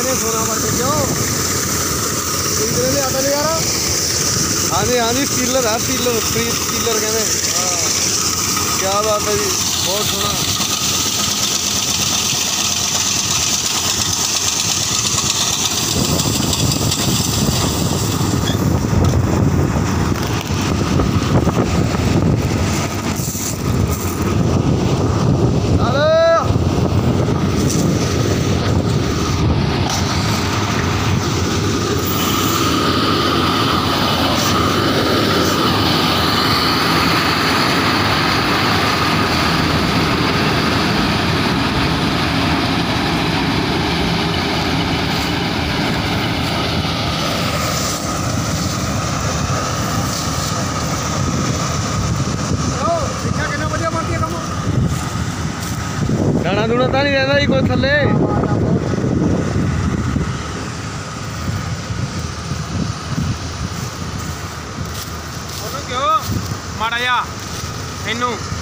के सोना भर के क्यों आता नहीं यार। हाँ जी हाँ जी, सीलर है, सीलर फ्री सीलर कहते हैं। क्या बात है जी, बहुत सोना। दाना दूना तो नहीं रहता कोई थले। क्यों माड़ा जा इनू